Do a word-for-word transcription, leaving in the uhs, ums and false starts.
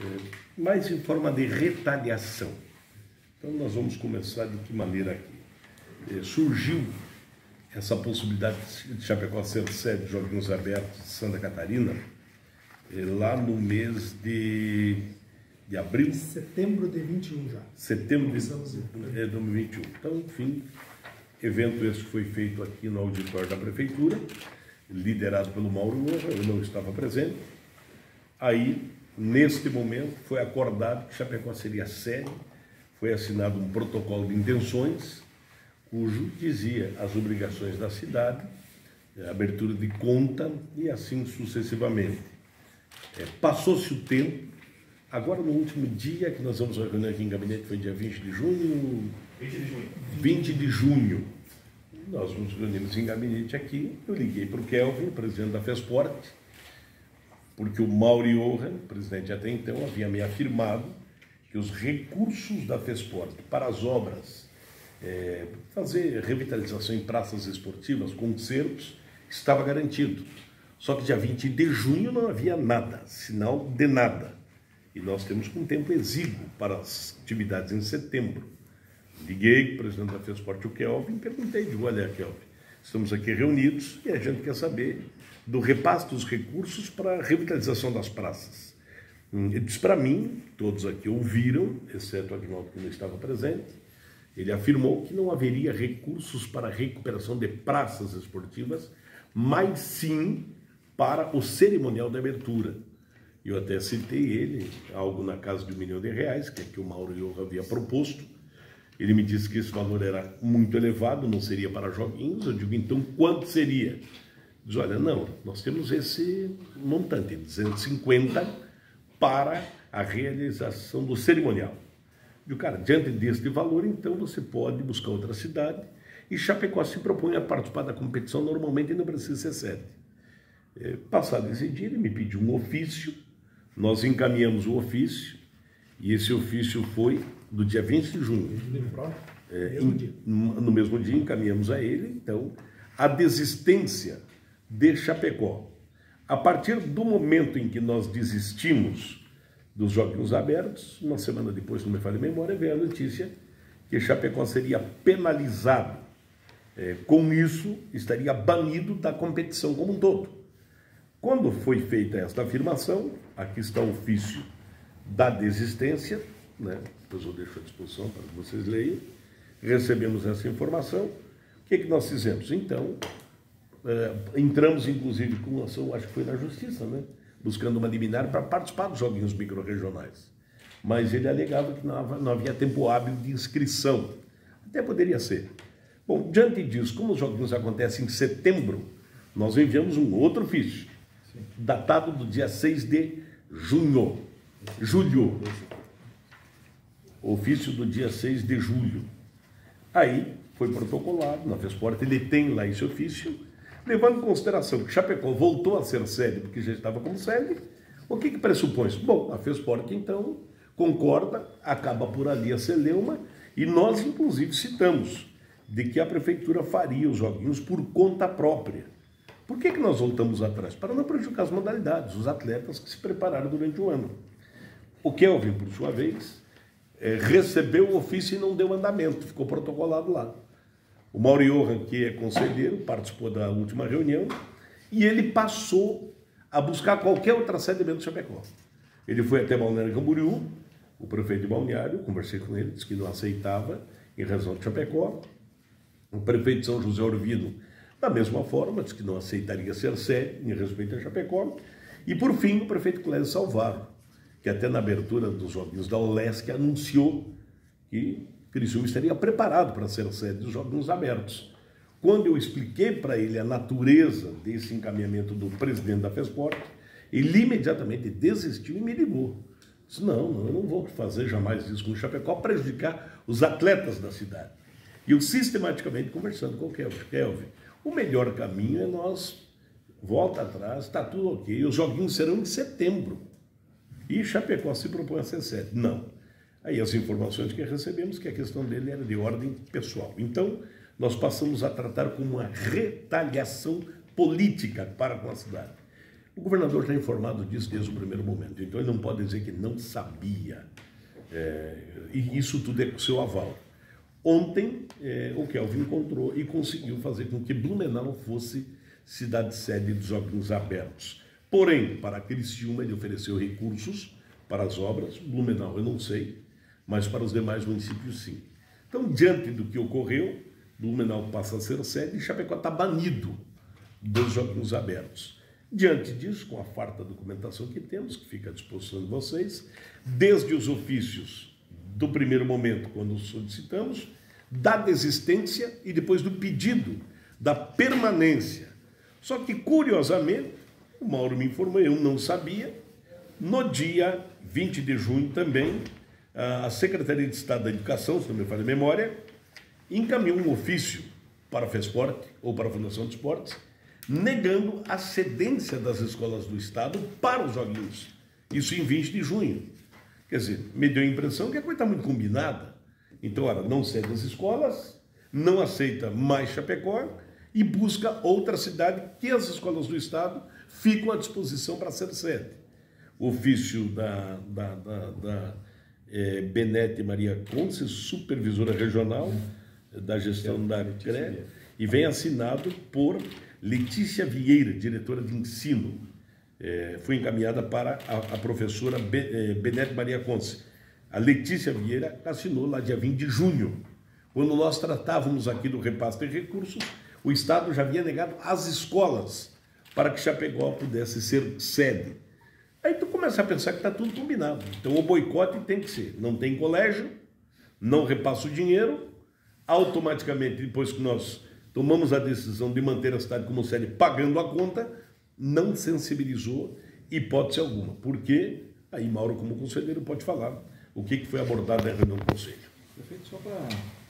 mas em forma de retaliação. Então nós vamos começar de que maneira aqui? É, surgiu essa possibilidade de Chapecó ser sede de Joguinhos Abertos de Santa Catarina, é, lá no mês de, de abril. Setembro de vinte e um já. Setembro de, de dois mil e vinte e um. Então, enfim, evento esse foi feito aqui no auditório da Prefeitura, liderado pelo Mauro Moura, eu não estava presente. Aí, neste momento, foi acordado que Chapecó seria sede, foi assinado um protocolo de intenções, cujo dizia as obrigações da cidade, abertura de conta e assim sucessivamente. É, passou-se o tempo, agora no último dia que nós vamos reunir aqui em gabinete, foi dia vinte de junho? vinte de junho. vinte de junho. Nós nos reunimos em gabinete aqui, eu liguei para o Kelvin, presidente da FESPORT, porque o Mauro Johan, presidente até então, havia me afirmado que os recursos da FESPORT para as obras, é, fazer revitalização em praças esportivas, concertos, estava garantido. Só que dia vinte de junho não havia nada, sinal de nada. E nós temos um tempo exíguo para as atividades em setembro. Liguei para o presidente da FESPORT, o Kelvin, e perguntei, digo, olha, Kelvin, estamos aqui reunidos e a gente quer saber do repasse dos recursos para a revitalização das praças. Ele disse para mim, todos aqui ouviram, exceto o Agnaldo que não estava presente, ele afirmou que não haveria recursos para a recuperação de praças esportivas, mas sim para o cerimonial de abertura. Eu até citei ele, algo na casa de um milhão de reais, que é que o Mauro Johan havia proposto. Ele me disse que esse valor era muito elevado, não seria para joguinhos. Eu digo, então, quanto seria? Diz, olha, não, nós temos esse montante, duzentos e cinquenta, para a realização do cerimonial. E o cara, diante deste valor, então você pode buscar outra cidade, e Chapecó se propõe a participar da competição, normalmente não precisa ser sede. É, passado esse dia, ele me pediu um ofício, nós encaminhamos o ofício, e esse ofício foi do dia vinte de junho. É, em, no mesmo dia encaminhamos a ele, então, a desistência de Chapecó. A partir do momento em que nós desistimos dos Joguinhos Abertos, uma semana depois, não me falha a memória, veio a notícia que Chapecó seria penalizado. É, com isso, estaria banido da competição como um todo. Quando foi feita esta afirmação, aqui está o ofício da desistência, né? Depois eu deixo à disposição para que vocês leiam. Recebemos essa informação. O que, que nós fizemos? Então, é, entramos inclusive com ação, acho que foi na Justiça, né? Buscando uma liminar para participar dos joguinhos micro-regionais. Mas ele alegava que não havia tempo hábil de inscrição. Até poderia ser. Bom, diante disso, como os joguinhos acontecem em setembro, nós enviamos um outro ofício, datado do dia seis de junho. Julho. Ofício do dia seis de julho. Aí foi protocolado na FESPORT, ele tem lá esse ofício, levando em consideração que Chapecó voltou a ser sede, porque já estava como sede. O que que pressupõe isso? Bom, a FESPORT, então, concorda, acaba por ali a celeuma, e nós, inclusive, citamos de que a Prefeitura faria os joguinhos por conta própria. Por que que nós voltamos atrás? Para não prejudicar as modalidades, os atletas que se prepararam durante o ano. O Kelvin, por sua vez, é, recebeu o ofício e não deu andamento, ficou protocolado lá. O Mauro Johan, que é conselheiro, participou da última reunião e ele passou a buscar qualquer outra sede dentro de Chapecó. Ele foi até Balneário Camboriú, o prefeito de Balneário, conversei com ele, disse que não aceitava em razão de Chapecó. O prefeito de São José Orvino, da mesma forma, disse que não aceitaria ser sede em respeito a Chapecó. E, por fim, o prefeito Clésio Salvaro, que até na abertura dos Joguinhos da Olesc anunciou que Criciúma estaria preparado para ser sede dos Joguinhos Abertos. Quando eu expliquei para ele a natureza desse encaminhamento do presidente da FESPORT, ele imediatamente desistiu e me ligou. Disse, não, não, eu não vou fazer jamais isso com o Chapecó, prejudicar os atletas da cidade. E eu sistematicamente conversando com o Kelvin. Kelvin, o melhor caminho é nós, volta atrás, está tudo ok, os joguinhos serão em setembro. E Chapecó se propõe a ser sede. Não. Aí as informações que recebemos, que a questão dele era de ordem pessoal. Então, nós passamos a tratar como uma retaliação política para com a cidade. O governador já informado disso desde o primeiro momento, então ele não pode dizer que não sabia. É, e isso tudo é com seu aval. Ontem, é, o Kelvin encontrou e conseguiu fazer com que Blumenau fosse cidade-sede dos Jogos Abertos. Porém, para Criciúma, ele ofereceu recursos para as obras. Blumenau, eu não sei, mas para os demais municípios, sim. Então, diante do que ocorreu, Blumenau passa a ser sede e Chapecó está banido dos Jogos Abertos. Diante disso, com a farta documentação que temos, que fica à disposição de vocês, desde os ofícios do primeiro momento, quando solicitamos, da desistência e depois do pedido da permanência. Só que, curiosamente, o Mauro me informou, eu não sabia, no dia vinte de junho também, a Secretaria de Estado da Educação, se não me falha a memória, encaminhou um ofício para a FESPORT, ou para a Fundação de Esportes, negando a cedência das escolas do Estado para os joguinhos. Isso em vinte de junho. Quer dizer, me deu a impressão que a coisa está muito combinada. Então, ora, não cede as escolas, não aceita mais Chapecó e busca outra cidade que as escolas do Estado ficam à disposição para ser sede. O ofício da, da, da, da é, Benete Maria Conce, supervisora regional da gestão da C R E, e vem assinado por Letícia Vieira, diretora de ensino. É, foi encaminhada para a, a professora Be, é, Benete Maria Conce. A Letícia Vieira assinou lá dia vinte de junho. Quando nós tratávamos aqui do repasse de recursos, o Estado já havia negado as escolas para que Chapecó pudesse ser sede. Aí tu começa a pensar que está tudo combinado. Então o boicote tem que ser, não tem colégio, não repassa o dinheiro, automaticamente, depois que nós tomamos a decisão de manter a cidade como sede, pagando a conta, não sensibilizou hipótese alguma. Porque aí Mauro, como conselheiro, pode falar o que foi abordado na reunião do Conselho. Prefeito, só para